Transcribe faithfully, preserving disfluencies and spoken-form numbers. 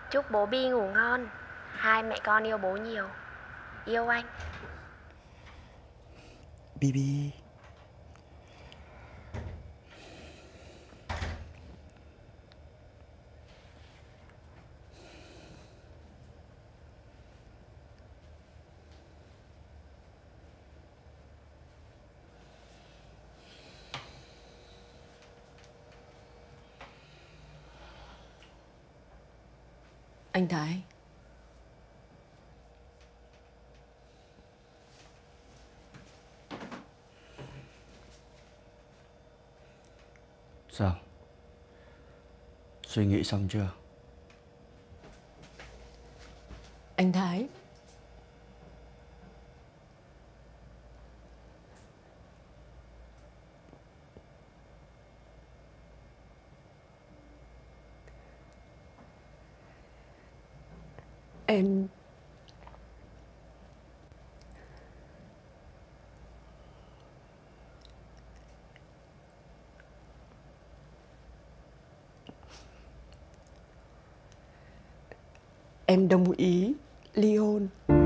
Chúc bố Bi ngủ ngon. Hai mẹ con yêu bố nhiều. Yêu anh. Bibi. Anh Thái. Sao? Suy nghĩ xong chưa? Anh Thái. Em Em đồng ý ly hôn.